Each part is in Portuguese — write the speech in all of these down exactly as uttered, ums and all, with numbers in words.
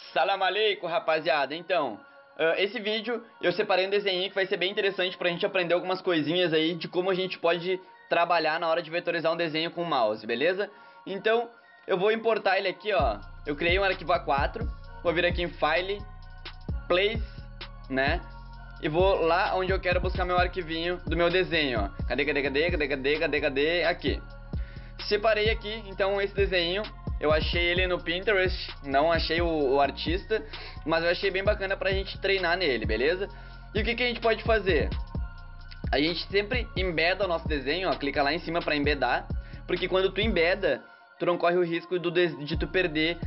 Salam aleikum, rapaziada. Então, uh, esse vídeo eu separei um desenho que vai ser bem interessante pra gente aprender algumas coisinhas aí de como a gente pode trabalhar na hora de vetorizar um desenho com o mouse, beleza? Então, eu vou importar ele aqui, ó. Eu criei um arquivo A quatro, vou vir aqui em File, Place, né? E vou lá onde eu quero buscar meu arquivinho do meu desenho, ó. Cadê, cadê, cadê, cadê, cadê, cadê, cadê? Aqui. Separei aqui, então, esse desenho. Eu achei ele no Pinterest, não achei o, o artista, mas eu achei bem bacana pra gente treinar nele, beleza? E o que, que a gente pode fazer? A gente sempre embeda o nosso desenho, ó, clica lá em cima pra embedar, porque quando tu embeda, tu não corre o risco do de, de tu perder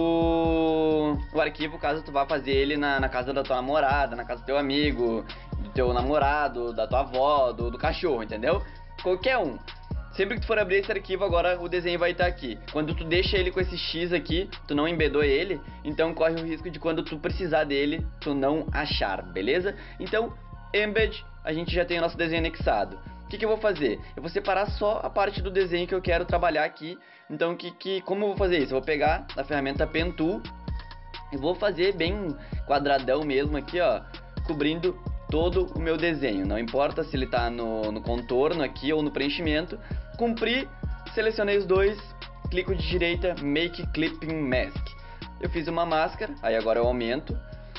o, o arquivo, caso tu vá fazer ele na, na casa da tua namorada, na casa do teu amigo, do teu namorado, da tua avó, do, do cachorro, entendeu? Qualquer um. Sempre que tu for abrir esse arquivo, agora o desenho vai estar aqui. Quando tu deixa ele com esse X aqui, tu não embedou ele, então corre o risco de quando tu precisar dele, tu não achar, beleza? Então, embed, a gente já tem o nosso desenho anexado. O que, que eu vou fazer? Eu vou separar só a parte do desenho que eu quero trabalhar aqui. Então, que, que, como eu vou fazer isso? Eu vou pegar a ferramenta Pen Tool e vou fazer bem quadradão mesmo aqui, ó, cobrindo todo o meu desenho. Não importa se ele tá no, no contorno aqui ou no preenchimento. Cumpri, selecionei os dois, clico de direita, Make Clipping Mask. Eu fiz uma máscara, aí agora eu aumento.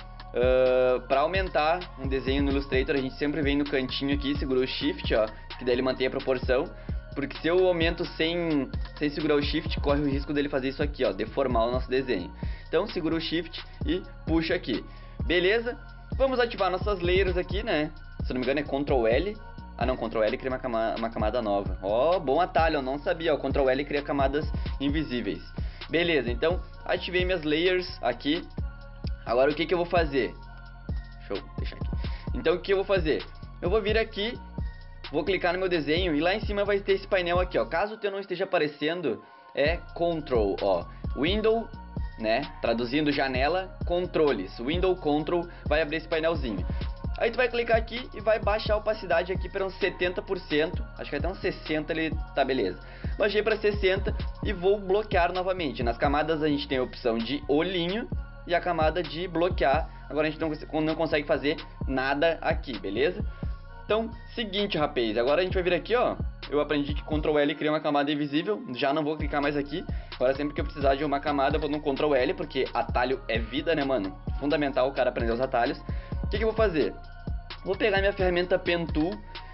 Uh, para aumentar um desenho no Illustrator, a gente sempre vem no cantinho aqui, segura o Shift, ó, que daí ele mantém a proporção. Porque se eu aumento sem, sem segurar o Shift, corre o risco dele fazer isso aqui, ó, deformar o nosso desenho. Então segura o Shift e puxa aqui. Beleza? Vamos ativar nossas layers aqui, né? Se não me engano é control L. Ah não, control L cria uma camada, uma camada nova. Ó, oh, bom atalho, eu não sabia. O control L cria camadas invisíveis. Beleza, então ativei minhas layers aqui. Agora o que que eu vou fazer? Deixa eu deixar aqui. Então o que eu vou fazer? Eu vou vir aqui, vou clicar no meu desenho e lá em cima vai ter esse painel aqui, ó. Caso o teu não esteja aparecendo, é Control, ó. Window, né? Traduzindo janela, controles. Window Control vai abrir esse painelzinho. Aí tu vai clicar aqui e vai baixar a opacidade aqui para uns setenta por cento. Acho que até uns sessenta ele tá beleza. Baixei para sessenta e vou bloquear novamente. Nas camadas a gente tem a opção de olhinho e a camada de bloquear. Agora a gente não, não consegue fazer nada aqui, beleza? Então, seguinte, rapaz. Agora a gente vai vir aqui, ó. Eu aprendi que control L cria uma camada invisível. Já não vou clicar mais aqui. Agora sempre que eu precisar de uma camada, eu vou no control L, porque atalho é vida, né, mano? Fundamental o cara aprender os atalhos. O que que eu vou fazer? Vou pegar minha ferramenta Pen Tool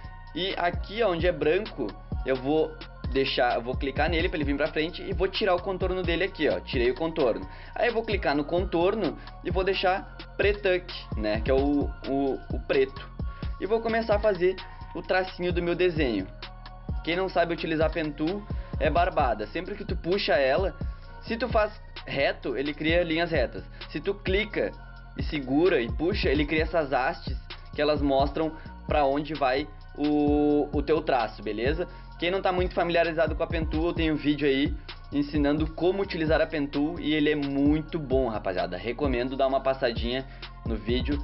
e aqui onde é branco, eu vou deixar, eu vou clicar nele para ele vir pra frente e vou tirar o contorno dele aqui, ó. Tirei o contorno. Aí eu vou clicar no contorno e vou deixar pretuck, né, que é o, o, o preto. E vou começar a fazer o tracinho do meu desenho. Quem não sabe utilizar Pen Tool é barbada. Sempre que tu puxa ela, se tu faz reto, ele cria linhas retas. Se tu clica e segura e puxa, ele cria essas hastes que elas mostram pra onde vai o, o teu traço, beleza? Quem não tá muito familiarizado com a Pen Tool, eu tenho um vídeo aí ensinando como utilizar a Pen Tool e ele é muito bom, rapaziada. Recomendo dar uma passadinha no vídeo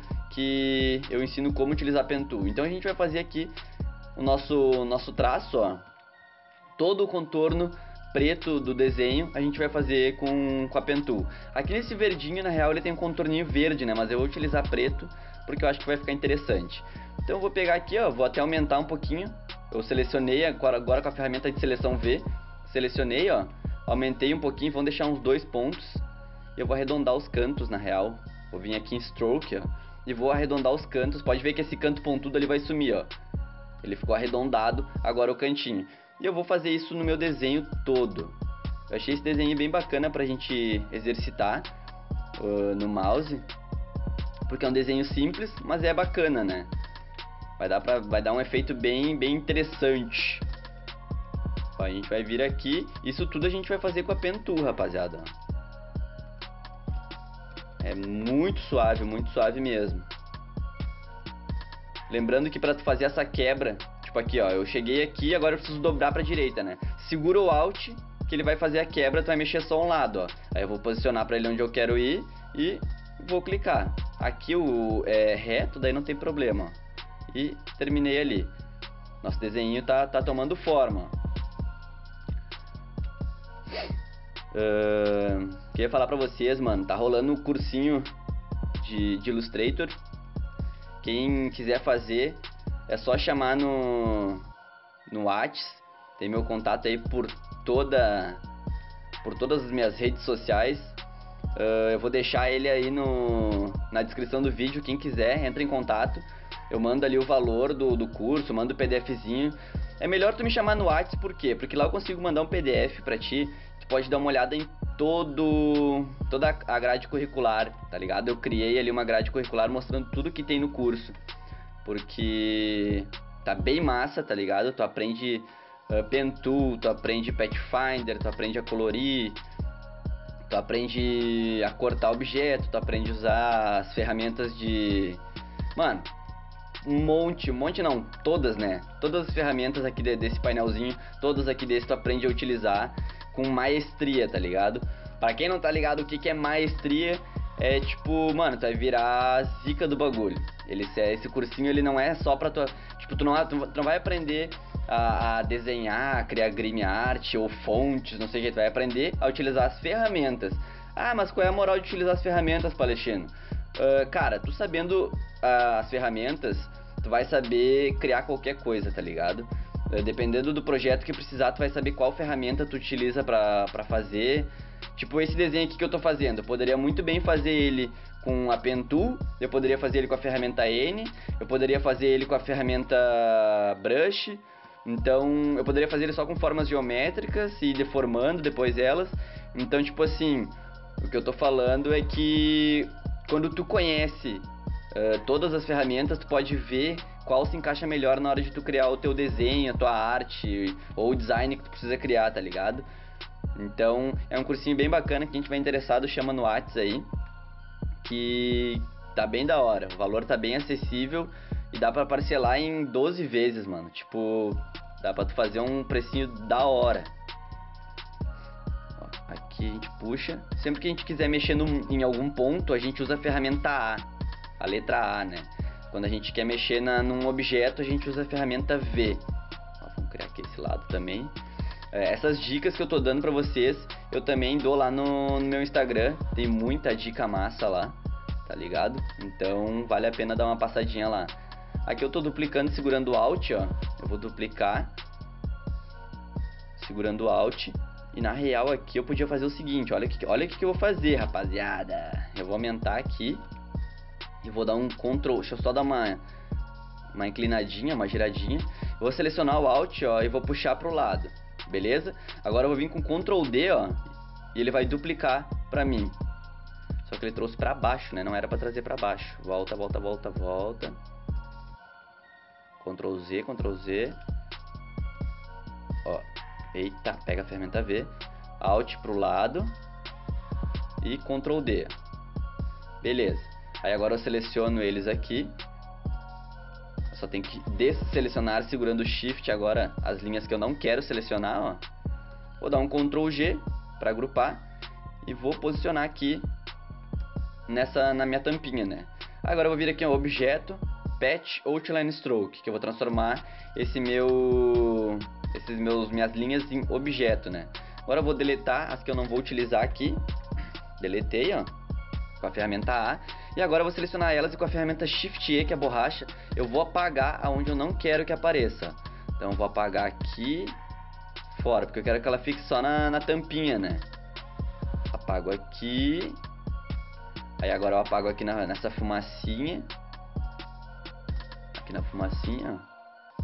que eu ensino como utilizar a Pen Tool. Então a gente vai fazer aqui o nosso, nosso traço, ó. Todo o contorno preto do desenho a gente vai fazer com, com a Pen Tool. Aqui nesse verdinho, na real, ele tem um contorninho verde, né? Mas eu vou utilizar preto porque eu acho que vai ficar interessante. Então eu vou pegar aqui, ó, vou até aumentar um pouquinho. Eu selecionei agora, agora com a ferramenta de seleção V. Selecionei, ó, aumentei um pouquinho, vamos deixar uns dois pontos. Eu vou arredondar os cantos, na real. Vou vir aqui em Stroke, ó, e vou arredondar os cantos. Pode ver que esse canto pontudo ali vai sumir, ó. Ele ficou arredondado, agora o cantinho. E eu vou fazer isso no meu desenho todo. Eu achei esse desenho bem bacana pra gente exercitar uh, no mouse. Porque é um desenho simples, mas é bacana, né? Vai dar, pra, vai dar um efeito bem, bem interessante. Ó, a gente vai vir aqui. Isso tudo a gente vai fazer com a Pen Tool, rapaziada. É muito suave, muito suave mesmo. Lembrando que pra tu fazer essa quebra, tipo aqui, ó, eu cheguei aqui, agora eu preciso dobrar pra direita, né? Segura o Alt, que ele vai fazer a quebra, tu vai mexer só um lado, ó. Aí eu vou posicionar pra ele onde eu quero ir e vou clicar. Aqui o é reto, daí não tem problema, ó. E terminei ali. Nosso desenho tá, tá tomando forma, ó. Uh, queria falar pra vocês, mano, tá rolando um cursinho de, de Illustrator. Quem quiser fazer, é só chamar no, no Whats. Tem meu contato aí por toda por todas as minhas redes sociais. Uh, eu vou deixar ele aí no, na descrição do vídeo. Quem quiser, entra em contato. Eu mando ali o valor do, do curso, mando o PDFzinho. É melhor tu me chamar no Whats, por quê? Porque lá eu consigo mandar um P D F pra ti. Tu pode dar uma olhada em todo toda a grade curricular, tá ligado? Eu criei ali uma grade curricular mostrando tudo que tem no curso. Porque tá bem massa, tá ligado? Tu aprende uh, Pen Tool, tu aprende Pathfinder, tu aprende a colorir, tu aprende a cortar objeto, tu aprende a usar as ferramentas de... Mano, um monte, um monte não, todas, né? Todas as ferramentas aqui de, desse painelzinho, todas aqui desse tu aprende a utilizar com maestria, tá ligado? Pra quem não tá ligado o que, que é maestria, é tipo, mano, tu vai virar a zica do bagulho. Ele, esse cursinho, ele não é só pra tua... Tipo, tu não, tu não vai aprender a, a desenhar, a criar grime art ou fontes, não sei o que, tu vai aprender a utilizar as ferramentas. Ah, mas qual é a moral de utilizar as ferramentas, Palestino? Uh, cara, tu sabendo uh, as ferramentas, tu vai saber criar qualquer coisa, tá ligado? Uh, dependendo do projeto que precisar, tu vai saber qual ferramenta tu utiliza pra, pra fazer. Tipo esse desenho aqui que eu tô fazendo, eu poderia muito bem fazer ele com a Pen Tool, eu poderia fazer ele com a ferramenta N, eu poderia fazer ele com a ferramenta Brush. Então eu poderia fazer ele só com formas geométricas e deformando depois elas. Então, tipo assim, o que eu tô falando é que quando tu conhece uh, todas as ferramentas, tu pode ver qual se encaixa melhor na hora de tu criar o teu desenho, a tua arte ou o design que tu precisa criar, tá ligado? Então é um cursinho bem bacana. Quem tiver interessado, chama no Whats aí, que tá bem da hora. O valor tá bem acessível e dá pra parcelar em doze vezes, mano. Tipo, dá pra tu fazer um precinho da hora. Ó, aqui a gente puxa. Sempre que a gente quiser mexer no, em algum ponto, a gente usa a ferramenta A, a letra A, né? Quando a gente quer mexer na, num objeto, a gente usa a ferramenta V. Ó, vamos criar aqui esse lado também. É, essas dicas que eu tô dando pra vocês, eu também dou lá no, no meu Instagram. Tem muita dica massa lá, tá ligado? Então vale a pena dar uma passadinha lá. Aqui eu tô duplicando segurando o Alt, ó. Eu vou duplicar segurando o Alt. E na real aqui eu podia fazer o seguinte, olha o que, olha que, que eu vou fazer, rapaziada. Eu vou aumentar aqui e vou dar um Ctrl, deixa eu só dar uma, uma inclinadinha, uma giradinha. Eu vou selecionar o Alt, ó, e vou puxar pro lado, beleza? Agora eu vou vir com Ctrl D, ó, e ele vai duplicar pra mim. Só que ele trouxe pra baixo, né? Não era pra trazer pra baixo. Volta, volta, volta, volta. Ctrl Z, Ctrl Z. Ó, eita, pega a ferramenta V. Alt pro lado. E Ctrl D. Beleza. Aí agora eu seleciono eles aqui. Eu só tenho que desselecionar segurando o Shift agora as linhas que eu não quero selecionar, ó. Vou dar um Ctrl G para agrupar e vou posicionar aqui nessa na minha tampinha, né? Agora eu vou vir aqui ao objeto Patch Outline Stroke, que eu vou transformar esse meu esses meus minhas linhas em objeto, né? Agora eu vou deletar as que eu não vou utilizar aqui. Deletei, ó, com a ferramenta A. E agora eu vou selecionar elas e com a ferramenta Shift E, que é a borracha, eu vou apagar aonde eu não quero que apareça. Então eu vou apagar aqui fora, porque eu quero que ela fique só na, na tampinha, né? Apago aqui. Aí agora eu apago aqui na, nessa fumacinha. Aqui na fumacinha, ó.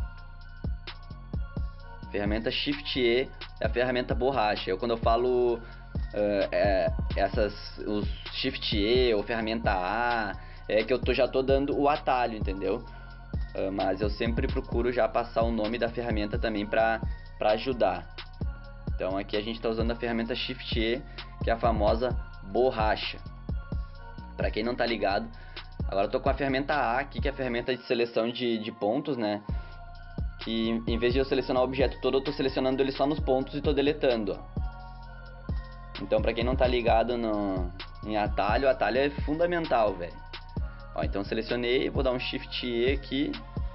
Ferramenta Shift E é a ferramenta borracha. Eu, quando eu falo Uh, é, essas, os Shift E ou ferramenta A, é que eu tô, já tô dando o atalho, entendeu? Uh, mas eu sempre procuro já passar o nome da ferramenta também pra, pra ajudar. Então aqui a gente tá usando a ferramenta Shift E, que é a famosa borracha. Pra quem não tá ligado, agora eu tô com a ferramenta A aqui, que é a ferramenta de seleção de, de pontos, né? Que em vez de eu selecionar o objeto todo, eu tô selecionando ele só nos pontos e tô deletando, ó. Então, pra quem não tá ligado no, em atalho, atalho é fundamental, velho. Ó, então selecionei, vou dar um Shift E aqui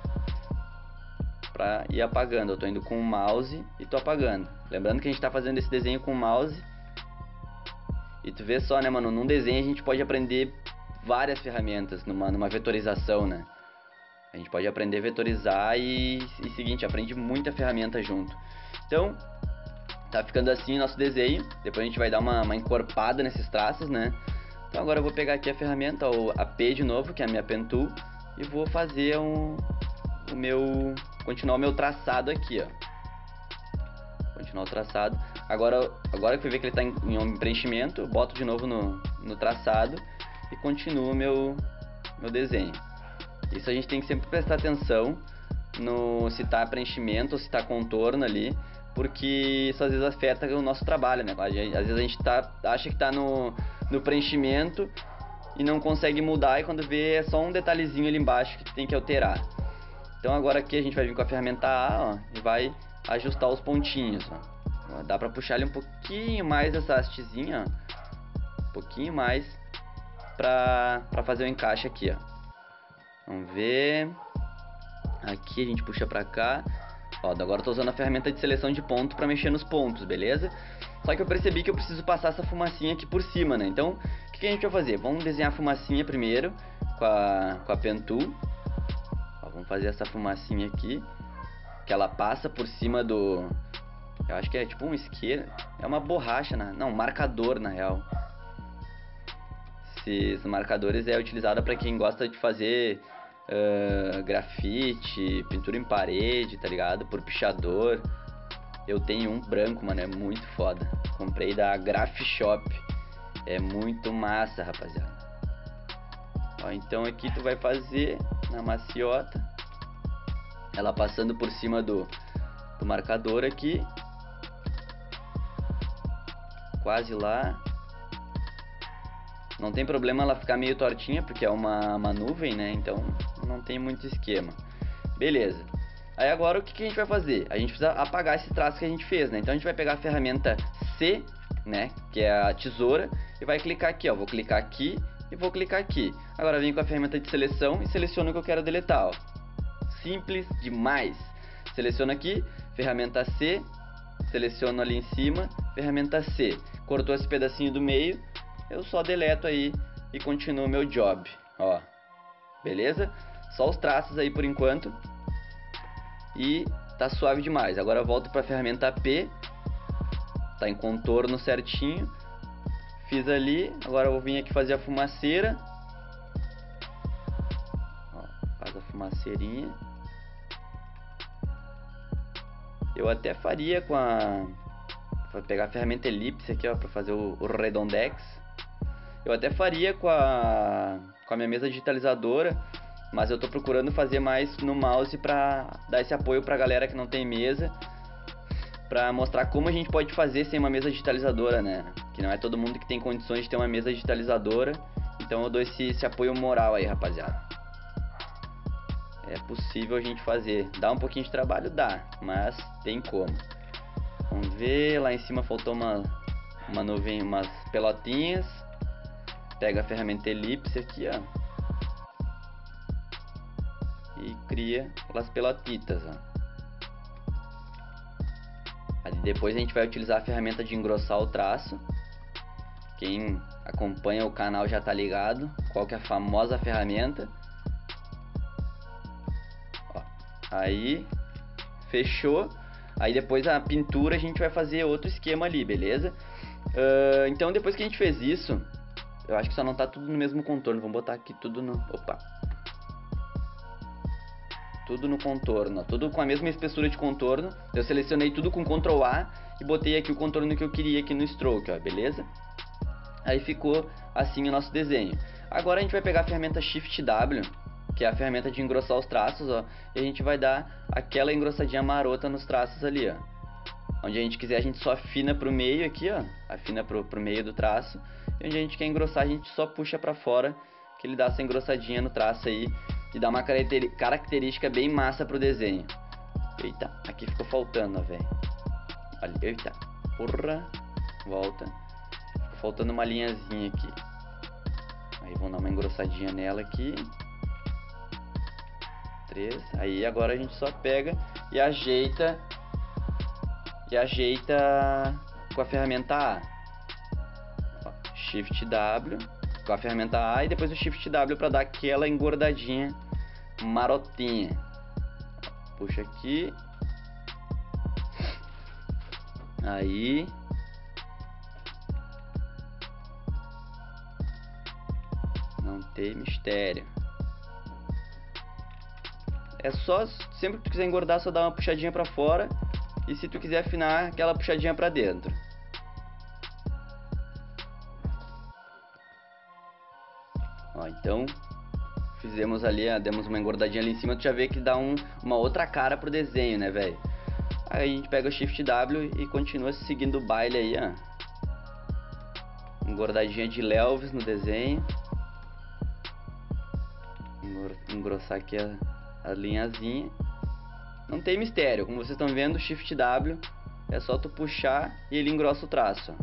pra ir apagando. Eu tô indo com o mouse e tô apagando. Lembrando que a gente tá fazendo esse desenho com o mouse E tu vê só, né, mano, num desenho a gente pode aprender várias ferramentas numa, numa vetorização, né? A gente pode aprender a vetorizar e, e seguinte, aprende muita ferramenta junto. Então, tá ficando assim o nosso desenho. Depois a gente vai dar uma, uma encorpada nesses traços, né? Então agora eu vou pegar aqui a ferramenta, o A P de novo, que é a minha Pen Tool, e vou fazer um, o meu, continuar o meu traçado aqui, ó. Continuar o traçado. Agora, agora que eu ver que ele está em, em preenchimento, eu boto de novo no, no traçado e continuo o meu, meu desenho. Isso a gente tem que sempre prestar atenção no se está preenchimento ou se está contorno ali, porque isso às vezes afeta o nosso trabalho, né? Às vezes a gente tá, acha que está no, no preenchimento e não consegue mudar, e quando vê é só um detalhezinho ali embaixo que tem que alterar. Então agora aqui a gente vai vir com a ferramenta A, ó, e vai ajustar os pontinhos, ó. Dá pra puxar ali um pouquinho mais essa hastezinha, ó. Um pouquinho mais pra, pra fazer o encaixe aqui, ó. Vamos ver. Aqui a gente puxa pra cá. Ó, agora eu tô usando a ferramenta de seleção de ponto pra mexer nos pontos, beleza? Só que eu percebi que eu preciso passar essa fumacinha aqui por cima, né? Então, o que, que a gente vai fazer? Vamos desenhar a fumacinha primeiro com a, com a Pen Tool. Ó, vamos fazer essa fumacinha aqui, que ela passa por cima do... Eu acho que é tipo um isqueiro. É uma borracha, né? Não, um marcador, na real. Esses marcadores é utilizado para quem gosta de fazer uh, grafite, pintura em parede, tá ligado? Por pichador. Eu tenho um branco, mano, é muito foda. Comprei da Graph Shop. É muito massa, rapaziada. Ó, então aqui tu vai fazer na maciota, ela passando por cima do, do marcador aqui. Quase lá. Não tem problema ela ficar meio tortinha, porque é uma, uma nuvem, né? Então não tem muito esquema. Beleza. Aí agora o que, que a gente vai fazer? A gente precisa apagar esse traço que a gente fez, né? Então a gente vai pegar a ferramenta C, né? Que é a tesoura, e vai clicar aqui, ó. Vou clicar aqui e vou clicar aqui. Agora vem com a ferramenta de seleção e seleciono o que eu quero deletar, ó. Simples demais. Seleciono aqui, ferramenta C, seleciono ali em cima, ferramenta C. Cortou esse pedacinho do meio, eu só deleto aí e continuo o meu job, ó. Beleza? Só os traços aí por enquanto. E tá suave demais. Agora eu volto para a ferramenta P. Tá em contorno certinho. Fiz ali. Agora eu vou vir aqui fazer a fumaceira. Ó, faz a fumaceirinha. Eu até faria com a... Vou pegar a ferramenta elipse aqui, ó, para fazer o, o redondex. Eu até faria com a, com a minha mesa digitalizadora, mas eu tô procurando fazer mais no mouse para dar esse apoio pra galera que não tem mesa, para mostrar como a gente pode fazer sem uma mesa digitalizadora, né? Que não é todo mundo que tem condições de ter uma mesa digitalizadora, então eu dou esse, esse apoio moral aí, rapaziada. É possível a gente fazer. Dá um pouquinho de trabalho? Dá, mas tem como. Vamos ver, lá em cima faltou uma, uma nuvem, umas pelotinhas. Pega a ferramenta elipse aqui, ó, e cria as pelotitas, ó. Aí depois a gente vai utilizar a ferramenta de engrossar o traço. Quem acompanha o canal já tá ligado qual que é a famosa ferramenta. Ó, aí fechou. Aí depois a pintura a gente vai fazer outro esquema ali, beleza? Uh, então depois que a gente fez isso, eu acho que só não tá tudo no mesmo contorno. Vamos botar aqui tudo no... Opa! Tudo no contorno, ó. Tudo com a mesma espessura de contorno. Eu selecionei tudo com control A e botei aqui o contorno que eu queria aqui no stroke, ó, beleza? Aí ficou assim o nosso desenho. Agora a gente vai pegar a ferramenta Shift W, que é a ferramenta de engrossar os traços, ó, e a gente vai dar aquela engrossadinha marota nos traços ali, ó. Onde a gente quiser, a gente só afina pro meio aqui, ó, afina pro, pro meio do traço. E onde a gente quer engrossar, a gente só puxa pra fora, que ele dá essa engrossadinha no traço aí e dá uma característica bem massa pro desenho. Eita, aqui ficou faltando, ó, velho. Olha, eita, porra, volta. Ficou faltando uma linhazinha aqui. Aí vamos dar uma engrossadinha nela aqui. Três. Aí agora a gente só pega e ajeita e ajeita com a ferramenta A. Ó, Shift W com a ferramenta A e depois o Shift W para dar aquela engordadinha marotinha. Puxa aqui. Aí. Não tem mistério. É só, sempre que tu quiser engordar, só dar uma puxadinha pra fora. E se tu quiser afinar, aquela puxadinha pra dentro. Ó, então, fizemos ali, demos uma engordadinha ali em cima. Tu já vê que dá um, uma outra cara pro desenho, né, velho? Aí a gente pega o Shift W e continua seguindo o baile aí, ó. Engordadinha de Lelvis no desenho. Engrossar aqui a, a linhazinha. Não tem mistério, como vocês estão vendo, o Shift W é só tu puxar e ele engrossa o traço.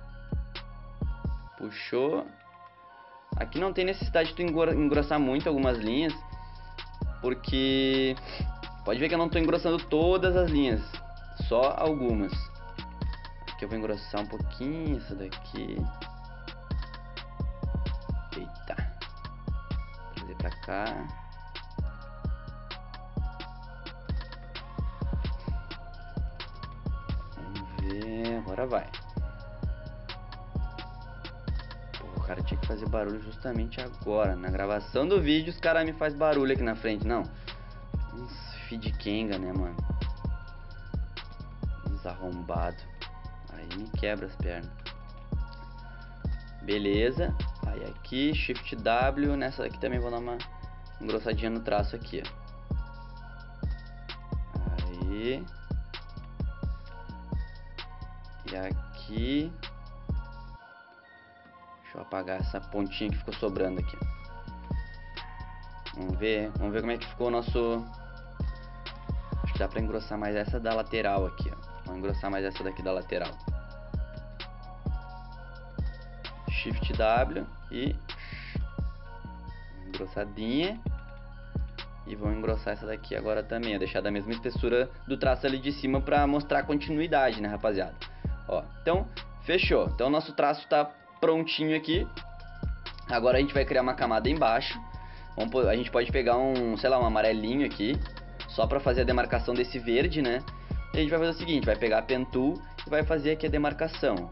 Puxou. Aqui não tem necessidade de tu engrossar muito algumas linhas, porque pode ver que eu não estou engrossando todas as linhas, só algumas. Aqui eu vou engrossar um pouquinho isso daqui. Eita. Trazer pra cá. Agora vai. Pô, o cara tinha que fazer barulho justamente agora. Na gravação do vídeo os caras me fazem barulho aqui na frente. Não. Uns feed Kenga, né, mano? Uns arrombados. Aí me quebra as pernas. Beleza. Aí aqui, Shift W. Nessa daqui também vou dar uma engrossadinha no traço aqui, ó. Aí. E aqui, deixa eu apagar essa pontinha que ficou sobrando aqui. Vamos ver, vamos ver como é que ficou o nosso. Acho que dá pra engrossar mais essa da lateral aqui, ó. Vamos engrossar mais essa daqui da lateral. Shift W e engrossadinha. E vou engrossar essa daqui agora também, ó. Deixar da mesma espessura do traço ali de cima pra mostrar a continuidade, né, rapaziada? Ó, então, fechou. Então, nosso traço tá prontinho aqui. Agora a gente vai criar uma camada embaixo. Vamos, a gente pode pegar um, sei lá, um amarelinho aqui, só pra fazer a demarcação desse verde, né? E a gente vai fazer o seguinte, vai pegar a Pen Tool e vai fazer aqui a demarcação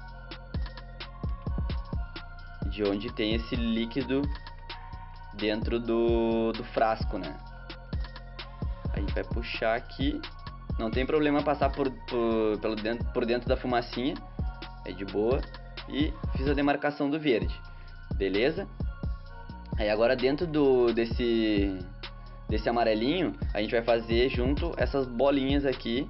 de onde tem esse líquido dentro do, do frasco, né? A gente vai puxar aqui. Não tem problema passar por, por, pelo dentro, por dentro da fumacinha. É de boa. E fiz a demarcação do verde. Beleza? Aí agora dentro do, desse, desse amarelinho, a gente vai fazer junto essas bolinhas aqui.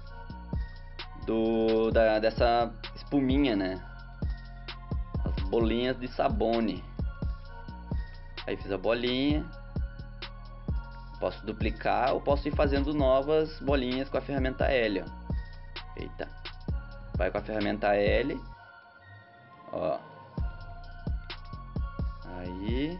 Do, da, dessa espuminha, né? As bolinhas de sabone. Aí fiz a bolinha. Posso duplicar ou posso ir fazendo novas bolinhas com a ferramenta L, ó. Eita. Vai com a ferramenta L. Ó. Aí.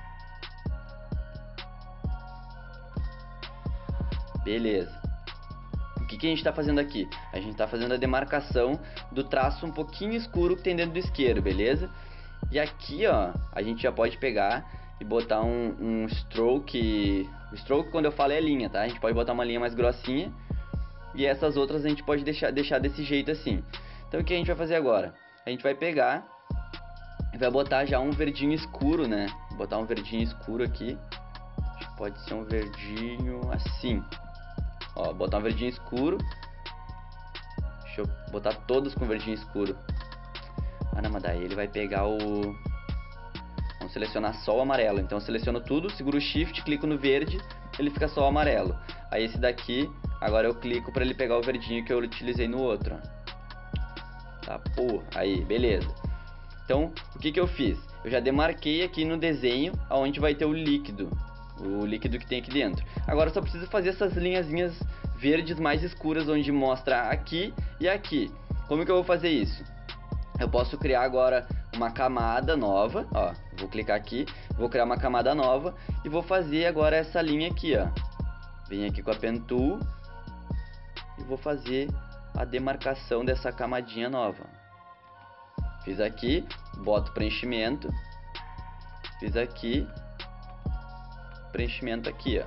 Beleza. O que, que a gente está fazendo aqui? A gente está fazendo a demarcação do traço um pouquinho escuro que tem dentro do isqueiro, beleza? E aqui, ó, a gente já pode pegar e botar um, um stroke. O stroke, quando eu falo, é linha, tá? A gente pode botar uma linha mais grossinha. E essas outras a gente pode deixar, deixar desse jeito assim. Então o que a gente vai fazer agora? A gente vai pegar e vai botar já um verdinho escuro, né? Vou botar um verdinho escuro aqui. Acho que pode ser um verdinho assim. Ó, botar um verdinho escuro. Deixa eu botar todos com verdinho escuro. Ah, não, mas daí ele vai pegar o... Vamos selecionar só o amarelo. Então eu seleciono tudo, seguro o Shift, clico no verde, ele fica só o amarelo. Aí esse daqui, agora eu clico para ele pegar o verdinho que eu utilizei no outro. Tá, pô, aí, beleza. Então, o que que eu fiz? Eu já demarquei aqui no desenho aonde vai ter o líquido. O líquido que tem aqui dentro. Agora eu só preciso fazer essas linhazinhas verdes mais escuras, onde mostra aqui e aqui. Como que eu vou fazer isso? Eu posso criar agora uma camada nova, ó, vou clicar aqui, vou criar uma camada nova e vou fazer agora essa linha aqui, ó. Vem aqui com a Pen Tool e vou fazer a demarcação dessa camadinha nova. Fiz aqui, boto preenchimento. Fiz aqui, preenchimento aqui, ó.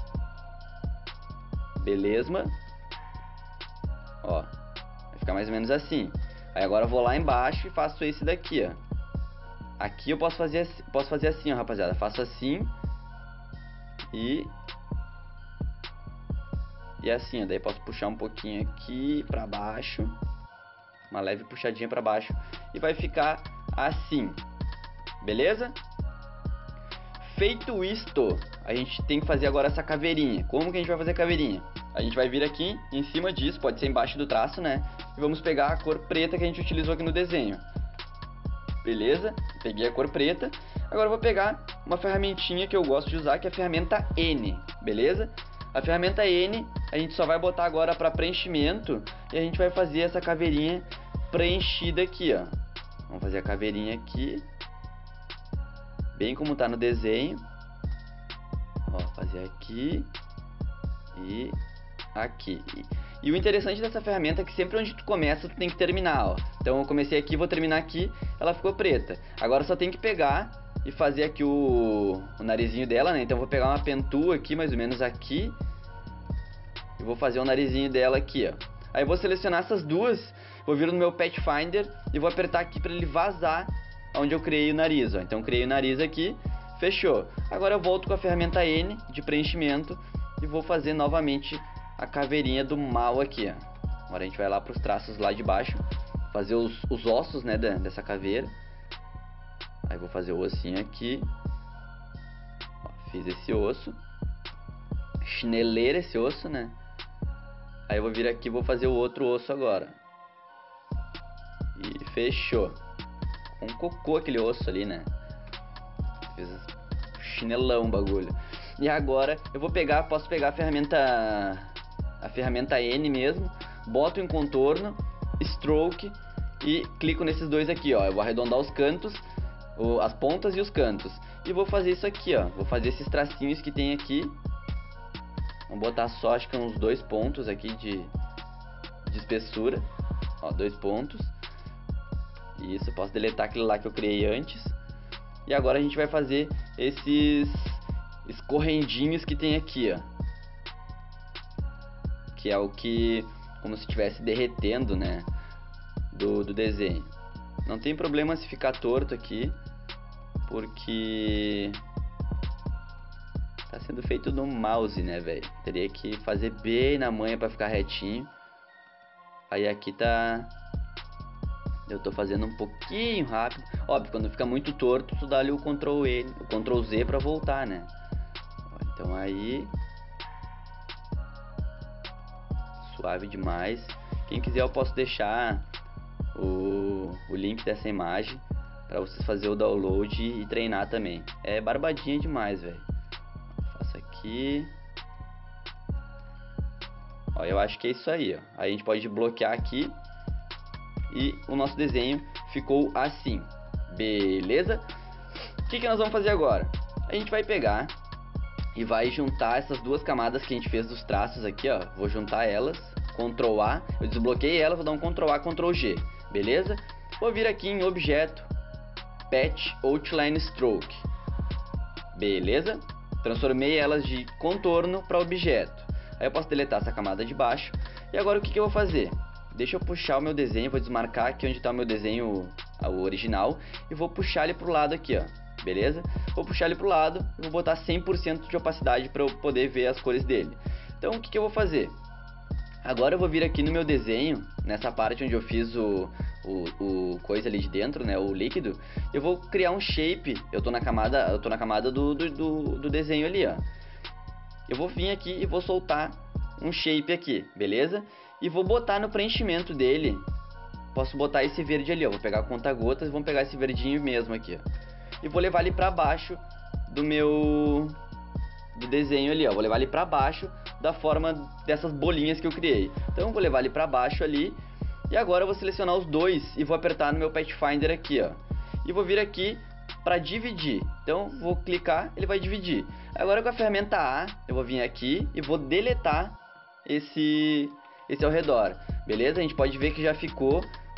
Beleza? Ó, vai ficar mais ou menos assim. Aí agora eu vou lá embaixo e faço esse daqui, ó. Aqui eu posso fazer, posso fazer assim, ó, rapaziada. Faço assim. E... E assim, ó. Daí posso puxar um pouquinho aqui pra baixo. Uma leve puxadinha pra baixo. E vai ficar assim. Beleza? Feito isto, a gente tem que fazer agora essa caveirinha. Como que a gente vai fazer a caveirinha? A gente vai vir aqui em cima disso, pode ser embaixo do traço, né? E vamos pegar a cor preta que a gente utilizou aqui no desenho. Beleza? Peguei a cor preta. Agora eu vou pegar uma ferramentinha que eu gosto de usar, que é a ferramenta N. Beleza? A ferramenta N, a gente só vai botar agora para preenchimento. E a gente vai fazer essa caveirinha preenchida aqui, ó. Vamos fazer a caveirinha aqui. Bem como tá no desenho. Ó, fazer aqui. E aqui. E o interessante dessa ferramenta é que sempre onde tu começa, tu tem que terminar, ó. Então eu comecei aqui, vou terminar aqui, ela ficou preta. Agora só tem que pegar e fazer aqui o, o narizinho dela, né? Então eu vou pegar uma pentua aqui, mais ou menos aqui. E vou fazer o narizinho dela aqui, ó. Aí eu vou selecionar essas duas, vou vir no meu Pathfinder e vou apertar aqui para ele vazar onde eu criei o nariz, ó. Então eu criei o nariz aqui, fechou. Agora eu volto com a ferramenta N de preenchimento e vou fazer novamente a caveirinha do mal aqui, ó. Agora a gente vai lá para os traços lá de baixo, fazer os, os ossos, né, da, dessa caveira. Aí vou fazer o ossinho aqui. Ó, fiz esse osso. Chineleira esse osso, né? Aí eu vou vir aqui e vou fazer o outro osso agora. E fechou. Um cocô aquele osso ali, né? Fiz chinelão o bagulho. E agora eu vou pegar, posso pegar a ferramenta a ferramenta N mesmo, boto em contorno, stroke e clico nesses dois aqui, ó. Eu vou arredondar os cantos, o, as pontas e os cantos. E vou fazer isso aqui, ó. Vou fazer esses tracinhos que tem aqui. Vamos botar só, acho que uns dois pontos aqui de, de espessura. Ó, dois pontos. Isso, posso deletar aquele lá que eu criei antes. E agora a gente vai fazer esses escorrendinhos que tem aqui, ó. Que é o que, como se estivesse derretendo, né, do, do desenho. Não tem problema se ficar torto aqui, porque tá sendo feito no mouse, né, velho? Teria que fazer bem na manha pra ficar retinho. Aí aqui tá... Eu tô fazendo um pouquinho rápido. Óbvio, quando fica muito torto, tu dá ali o control N, o control Z pra voltar, né? Então aí... Suave demais. Quem quiser eu posso deixar o, o link dessa imagem pra vocês fazerem o download e treinar também. É barbadinha demais, velho. Faço aqui. Ó, eu acho que é isso aí, ó. Aí a gente pode bloquear aqui. E o nosso desenho ficou assim. Beleza? O que que nós vamos fazer agora? A gente vai pegar e vai juntar essas duas camadas que a gente fez dos traços aqui, ó. Vou juntar elas, control A. Eu desbloqueei ela, vou dar um control A, control G. Beleza? Vou vir aqui em objeto, Patch Outline Stroke. Beleza? Transformei elas de contorno para objeto. Aí eu posso deletar essa camada de baixo. E agora o que que eu vou fazer? Deixa eu puxar o meu desenho, vou desmarcar aqui onde está o meu desenho, o original, e vou puxar ele pro lado aqui, ó. Beleza? Vou puxar ele pro lado e vou botar cem por cento de opacidade para eu poder ver as cores dele. Então o que que eu vou fazer? Agora eu vou vir aqui no meu desenho, nessa parte onde eu fiz o, o, o coisa ali de dentro, né, o líquido. Eu vou criar um shape, eu tô na camada, eu tô na camada do, do, do, do desenho ali, ó. Eu vou vir aqui e vou soltar um shape aqui, beleza? E vou botar no preenchimento dele. Posso botar esse verde ali, ó. Vou pegar conta-gotas e vamos pegar esse verdinho mesmo aqui, ó. E vou levar ele pra baixo do meu... do desenho ali, ó. Vou levar ele pra baixo da forma dessas bolinhas que eu criei. Então eu vou levar ele pra baixo ali. E agora eu vou selecionar os dois e vou apertar no meu Pathfinder aqui, ó. E vou vir aqui pra dividir. Então vou clicar, ele vai dividir. Agora com a ferramenta A, eu vou vir aqui e vou deletar esse... esse ao redor, beleza? A gente pode ver que já ficou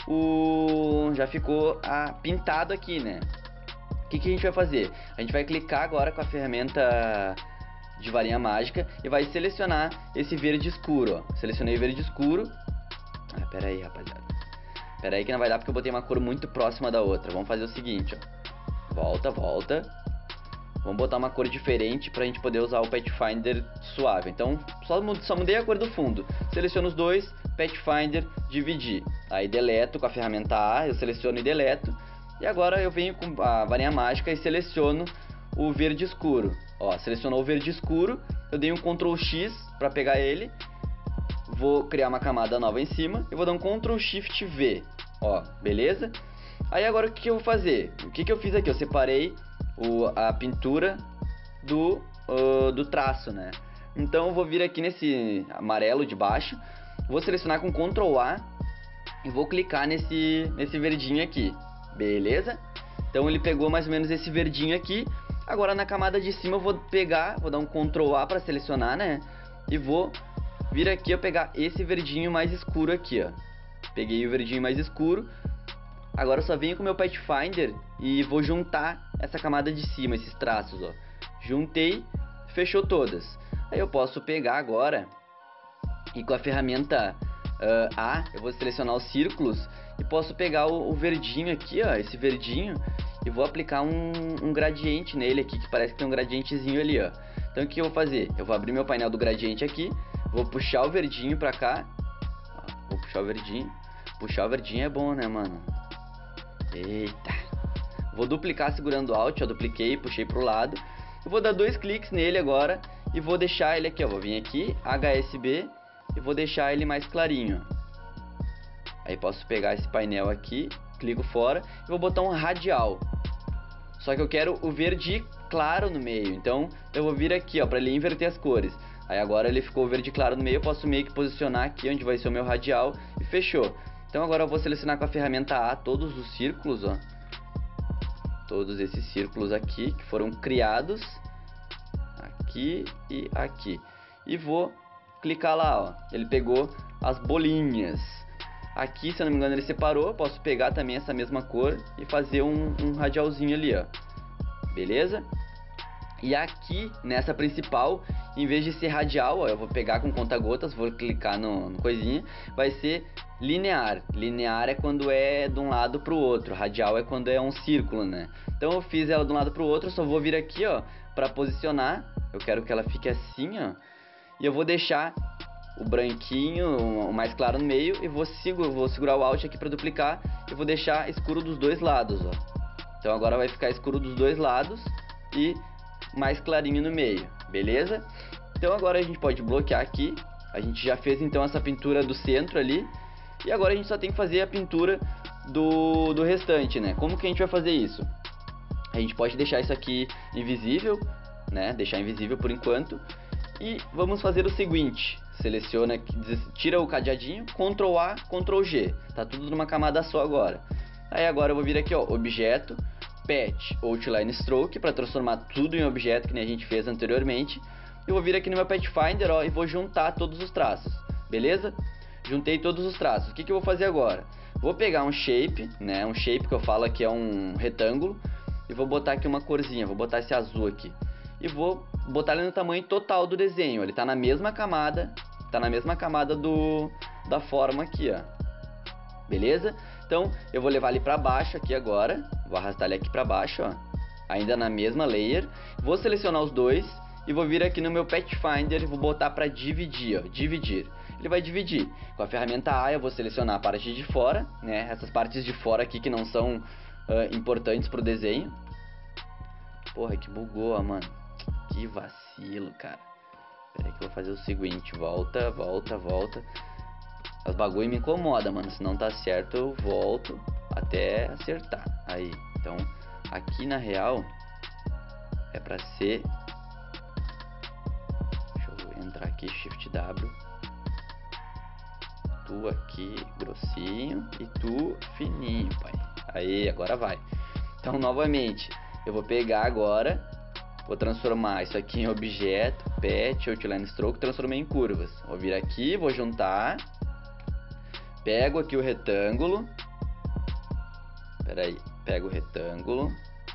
o... já ficou ah, pintado aqui, né? O que, que a gente vai fazer? A gente vai clicar agora com a ferramenta de varinha mágica e vai selecionar esse verde escuro, ó. Selecionei o verde escuro. Ah, pera aí, rapaziada. Pera aí que não vai dar porque eu botei uma cor muito próxima da outra. Vamos fazer o seguinte, ó. Volta, volta. Vamos botar uma cor diferente pra gente poder usar o Pathfinder suave. Então, só, só mudei a cor do fundo. Seleciono os dois, Pathfinder, dividir. Aí deleto com a ferramenta A, eu seleciono e deleto. E agora eu venho com a varinha mágica e seleciono o verde escuro. Ó, selecionou o verde escuro, eu dei um control X pra pegar ele. Vou criar uma camada nova em cima e vou dar um control Shift V. Ó, beleza? Aí agora o que, que eu vou fazer? O que, que eu fiz aqui? Eu separei o, a pintura do, uh, do traço, né? Então eu vou vir aqui nesse amarelo de baixo, vou selecionar com control A e vou clicar nesse, nesse verdinho aqui. Beleza? Então ele pegou mais ou menos esse verdinho aqui. Agora na camada de cima eu vou pegar, vou dar um control A para selecionar, né? E vou vir aqui, eu pegar esse verdinho mais escuro aqui, ó. Peguei o verdinho mais escuro. Agora eu só venho com o meu Pathfinder e vou juntar essa camada de cima, esses traços, ó. Juntei, fechou todas. Aí eu posso pegar agora e com a ferramenta uh, A, eu vou selecionar os círculos e posso pegar o, o verdinho aqui, ó, esse verdinho, e vou aplicar um, um gradiente nele aqui, que parece que tem um gradientezinho ali, ó. Então o que eu vou fazer? Eu vou abrir meu painel do gradiente aqui, vou puxar o verdinho pra cá, ó, vou puxar o verdinho. Puxar o verdinho é bom, né, mano? Eita. Vou duplicar segurando Alt, ó, dupliquei, puxei pro lado. Eu vou dar dois cliques nele agora e vou deixar ele aqui, ó. Vou vir aqui, H S B, e vou deixar ele mais clarinho. Aí posso pegar esse painel aqui, clico fora e vou botar um radial. Só que eu quero o verde claro no meio, então eu vou vir aqui, ó, pra ele inverter as cores. Aí agora ele ficou verde claro no meio, eu posso meio que posicionar aqui onde vai ser o meu radial e fechou. Então agora eu vou selecionar com a ferramenta A todos os círculos, ó. Todos esses círculos aqui que foram criados. Aqui e aqui. E vou clicar lá, ó. Ele pegou as bolinhas. Aqui, se eu não me engano, ele separou. Posso pegar também essa mesma cor e fazer um, um radialzinho ali, ó. Beleza? E aqui, nessa principal, em vez de ser radial, ó, eu vou pegar com conta-gotas, vou clicar no, no coisinha, vai ser linear. Linear é quando é de um lado pro outro, radial é quando é um círculo, né? Então eu fiz ela de um lado pro outro, só vou vir aqui, ó, pra posicionar. Eu quero que ela fique assim, ó. E eu vou deixar o branquinho, o mais claro no meio, e vou, seguro, vou segurar o Alt aqui pra duplicar, e vou deixar escuro dos dois lados, ó. Então agora vai ficar escuro dos dois lados e mais clarinho no meio, beleza? Então agora a gente pode bloquear aqui. A gente já fez então essa pintura do centro ali. E agora a gente só tem que fazer a pintura do, do restante, né? Como que a gente vai fazer isso? A gente pode deixar isso aqui invisível, né? Deixar invisível por enquanto. E vamos fazer o seguinte. Seleciona, tira o cadeadinho, control A, control G. Tá tudo numa camada só agora. Aí agora eu vou vir aqui, ó, objeto, Patch Outline Stroke, para transformar tudo em objeto que nem a gente fez anteriormente. Eu vou vir aqui no meu Pathfinder, ó, e vou juntar todos os traços, beleza? Juntei todos os traços. O que que eu vou fazer agora? Vou pegar um shape, né? Um shape que eu falo que é um retângulo, e vou botar aqui uma corzinha, vou botar esse azul aqui. E vou botar ele no tamanho total do desenho. Ele tá na mesma camada, tá na mesma camada do da forma aqui, ó. Beleza? Então, eu vou levar ele pra baixo aqui agora. Vou arrastar ele aqui pra baixo, ó. Ainda na mesma layer. Vou selecionar os dois e vou vir aqui no meu Pathfinder e vou botar pra dividir, ó. Dividir. Ele vai dividir. Com a ferramenta A eu vou selecionar a parte de fora, né? Essas partes de fora aqui que não são uh, importantes pro desenho. Porra, que bugou, ó, mano. Que vacilo, cara. Pera aí que eu vou fazer o seguinte. Volta, volta, volta. Os bagulho me incomoda, mano. Se não tá certo, eu volto até acertar. Aí, então, aqui na real é pra ser... Deixa eu entrar aqui, Shift W. Tu aqui, grossinho, e tu fininho, pai. Aí, agora vai. Então, novamente, eu vou pegar agora, vou transformar isso aqui em objeto, Patch, Outline Stroke, transformei em curvas. Vou vir aqui, vou juntar... Pego aqui o retângulo, Pera aí, pega o retângulo.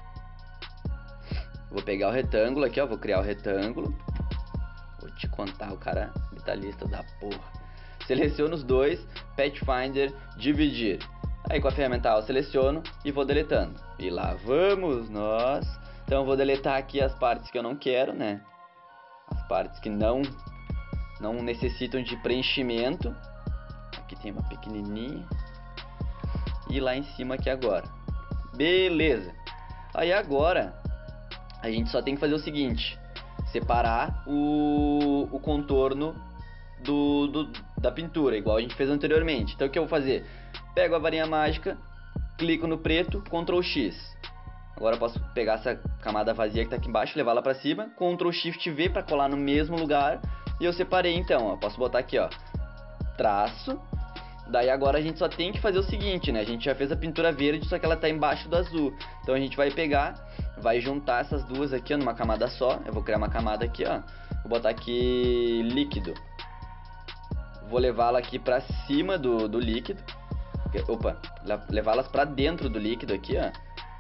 Vou pegar o retângulo aqui, ó, vou criar o retângulo. Vou te contar, o cara detalhista da porra. Seleciono os dois, Pathfinder, dividir. Aí com a ferramenta A eu seleciono e vou deletando. E lá vamos nós. Então eu vou deletar aqui as partes que eu não quero, né? As partes que não, não necessitam de preenchimento. Aqui tem uma pequenininha. E lá em cima aqui agora. Beleza. Aí agora a gente só tem que fazer o seguinte. Separar o, o contorno do, do, da pintura, igual a gente fez anteriormente. Então o que eu vou fazer? Pego a varinha mágica, clico no preto, control X. Agora eu posso pegar essa camada vazia que está aqui embaixo, levar ela para cima, control shift V para colar no mesmo lugar. E eu separei então, ó, posso botar aqui, ó, traço. Daí agora a gente só tem que fazer o seguinte, né? A gente já fez a pintura verde, só que ela está embaixo do azul. Então a gente vai pegar, vai juntar essas duas aqui, ó, numa camada só. Eu vou criar uma camada aqui, ó. Vou botar aqui líquido. Vou levá-la aqui para cima do, do líquido. Opa, levá-las para dentro do líquido aqui, ó.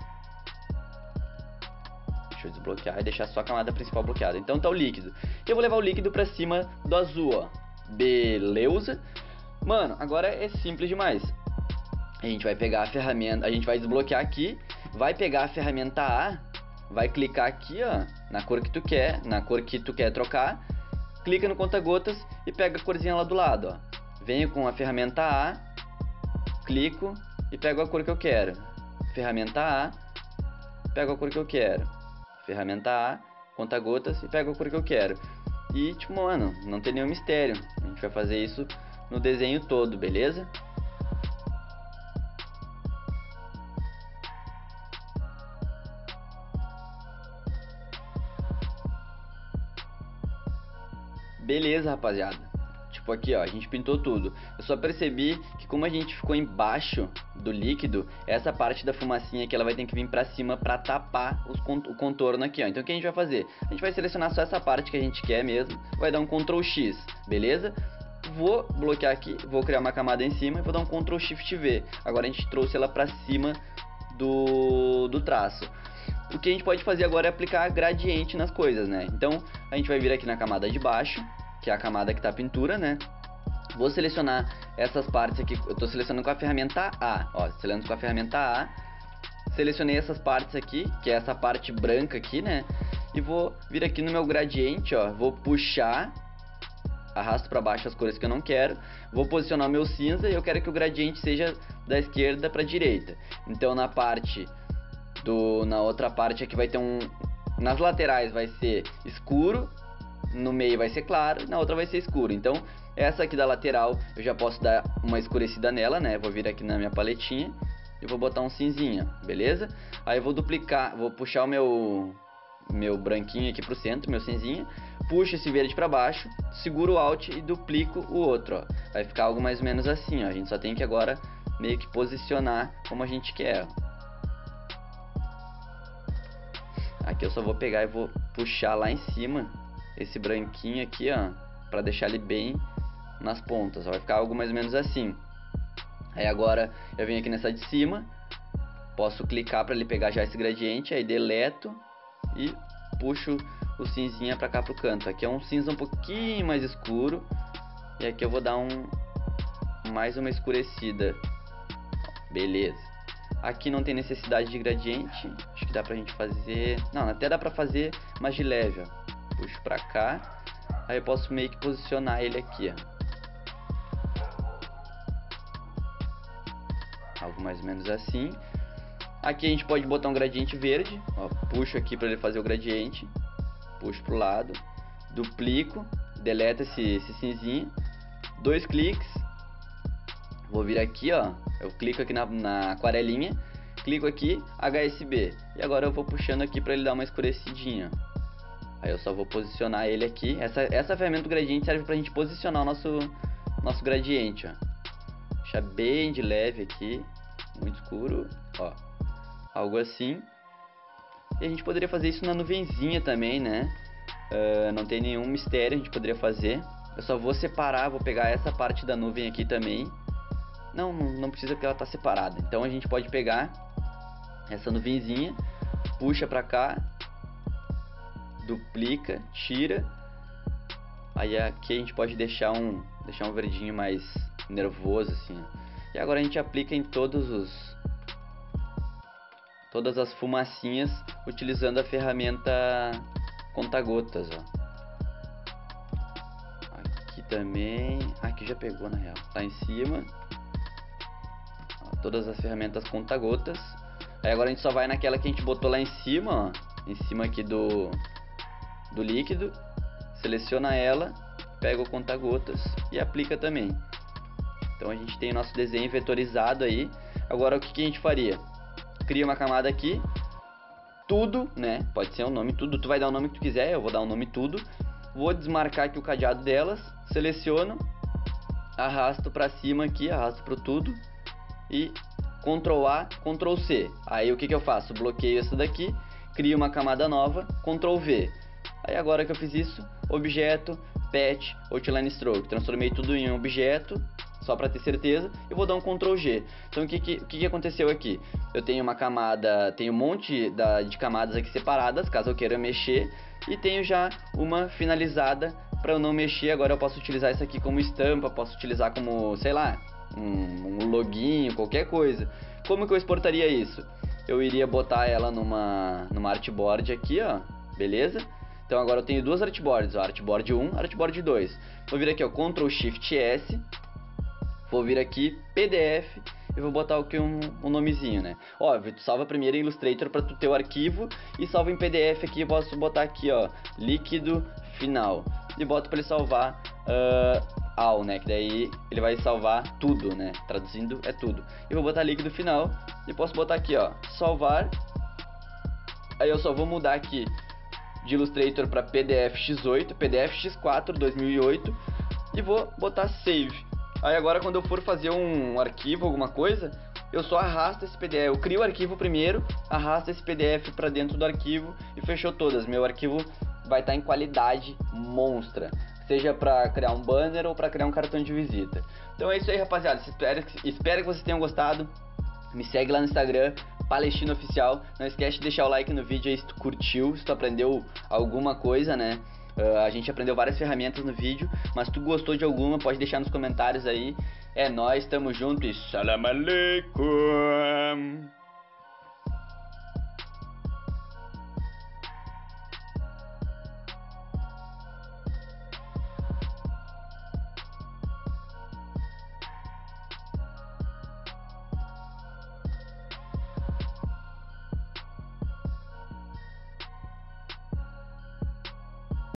Deixa eu desbloquear e deixar só a camada principal bloqueada. Então tá o líquido. Eu vou levar o líquido para cima do azul, ó. Beleza. Mano, agora é simples demais. A gente vai pegar a ferramenta, a gente vai desbloquear aqui, vai pegar a ferramenta A, vai clicar aqui, ó, na cor que tu quer, na cor que tu quer trocar, clica no conta-gotas e pega a corzinha lá do lado, ó. Venho com a ferramenta A, clico e pego a cor que eu quero. Ferramenta A, pego a cor que eu quero. Ferramenta A, conta-gotas e pego a cor que eu quero. E tipo, mano, não tem nenhum mistério. A gente vai fazer isso no desenho todo, beleza? Beleza, rapaziada. Tipo aqui, ó, a gente pintou tudo. Eu só percebi que como a gente ficou embaixo do líquido, essa parte da fumacinha aqui ela vai ter que vir pra cima pra tapar os cont o contorno aqui, ó. Então o que a gente vai fazer? A gente vai selecionar só essa parte que a gente quer mesmo. Vai dar um control X, beleza? Vou bloquear aqui, vou criar uma camada em cima e vou dar um control shift V. Agora a gente trouxe ela pra cima do, do traço. O que a gente pode fazer agora é aplicar gradiente nas coisas, né? Então a gente vai vir aqui na camada de baixo, que é a camada que tá a pintura, né? Vou selecionar essas partes aqui, eu tô selecionando com a ferramenta A, ó, selecionando com a ferramenta A. Selecionei essas partes aqui, que é essa parte branca aqui, né? E vou vir aqui no meu gradiente, ó, vou puxar, arrasto para baixo as cores que eu não quero, vou posicionar o meu cinza e eu quero que o gradiente seja da esquerda para a direita. Então na parte do, na outra parte aqui vai ter um, nas laterais vai ser escuro, no meio vai ser claro, na outra vai ser escuro. Então essa aqui da lateral eu já posso dar uma escurecida nela, né? Vou vir aqui na minha paletinha e vou botar um cinzinha, beleza? Aí eu vou duplicar, vou puxar o meu meu branquinho aqui pro centro, meu cinzinha, puxo esse verde para baixo, seguro o Alt e duplico o outro, ó. Vai ficar algo mais ou menos assim, ó. A gente só tem que agora meio que posicionar como a gente quer, ó. Aqui eu só vou pegar e vou puxar lá em cima esse branquinho aqui, ó, para deixar ele bem nas pontas, ó. Vai ficar algo mais ou menos assim. Aí agora eu venho aqui nessa de cima, posso clicar para ele pegar já esse gradiente, aí deleto e puxo o cinzinha pra cá pro canto. Aqui é um cinza um pouquinho mais escuro e aqui eu vou dar um mais uma escurecida. Beleza. Aqui não tem necessidade de gradiente, acho que dá pra gente fazer, não, até dá pra fazer, mas de leve, ó. Puxo pra cá, aí eu posso meio que posicionar ele aqui, ó. Algo mais ou menos assim. Aqui a gente pode botar um gradiente verde, ó, puxo aqui para ele fazer o gradiente, puxo pro lado, duplico, deleto esse, esse cinzinho, dois cliques, vou vir aqui, ó, eu clico aqui na, na aquarelinha, clico aqui, H S B, e agora eu vou puxando aqui para ele dar uma escurecidinha. Aí eu só vou posicionar ele aqui, essa, essa ferramenta do gradiente serve pra gente posicionar o nosso, nosso gradiente, ó. Deixar bem de leve aqui, muito escuro, ó. Algo assim. E a gente poderia fazer isso na nuvenzinha também, né? Uh, não tem nenhum mistério, a gente poderia fazer. Eu só vou separar, vou pegar essa parte da nuvem aqui também. Não, não precisa porque ela tá separada. Então a gente pode pegar essa nuvenzinha, puxa pra cá, duplica, tira. Aí aqui a gente pode deixar um, deixar um verdinho mais nervoso assim, ó. E agora a gente aplica em todos os todas as fumacinhas utilizando a ferramenta conta-gotas, ó. Aqui também, aqui já pegou na real, lá em cima, ó, todas as ferramentas conta-gotas. Aí agora a gente só vai naquela que a gente botou lá em cima, ó, em cima aqui do do líquido, seleciona ela, pega o conta-gotas e aplica também. Então a gente tem o nosso desenho vetorizado aí. Agora o que, que a gente faria? Cria uma camada aqui, tudo, né? Pode ser um nome tudo, tu vai dar o nome que tu quiser, eu vou dar o nome tudo. Vou desmarcar aqui o cadeado delas, seleciono, arrasto pra cima aqui, arrasto pro tudo e control A, control C. Aí o que, que eu faço? Bloqueio essa daqui, crio uma camada nova, control V. Aí agora que eu fiz isso, objeto, patch, outline stroke, transformei tudo em um objeto, só para ter certeza, eu vou dar um control G. Então o que, que, o que, que aconteceu aqui? Eu tenho uma camada, tenho um monte da, de camadas aqui separadas, caso eu queira mexer, e tenho já uma finalizada para eu não mexer. Agora eu posso utilizar isso aqui como estampa, posso utilizar como, sei lá, um, um login, qualquer coisa. Como que eu exportaria isso? Eu iria botar ela numa, numa artboard aqui, ó, beleza? Então agora eu tenho duas artboards, ó, artboard um, artboard dois. Vou vir aqui, ó, control shift S, vou vir aqui, P D F, e vou botar aqui um, um nomezinho, né? Óbvio, tu salva primeiro em Illustrator para tu ter o arquivo, e salva em P D F aqui, eu posso botar aqui, ó, líquido final, e boto para ele salvar uh, all, né? Que daí ele vai salvar tudo, né? Traduzindo é tudo. E vou botar líquido final, e posso botar aqui, ó, salvar. Aí eu só vou mudar aqui de Illustrator para P D F X oito, P D F X quatro dois mil e oito, e vou botar save. Aí agora quando eu for fazer um arquivo, alguma coisa, eu só arrasto esse P D F, eu crio o arquivo primeiro, arrasto esse P D F para dentro do arquivo e fechou todas. Meu arquivo vai estar em qualidade monstra, seja para criar um banner ou para criar um cartão de visita. Então é isso aí, rapaziada, espero que, espero que vocês tenham gostado. Me segue lá no Instagram, Palestina Oficial. Não esquece de deixar o like no vídeo aí se tu curtiu, se tu aprendeu alguma coisa, né? Uh, a gente aprendeu várias ferramentas no vídeo, mas se tu gostou de alguma, pode deixar nos comentários aí. É nóis, tamo junto e salam aleikum!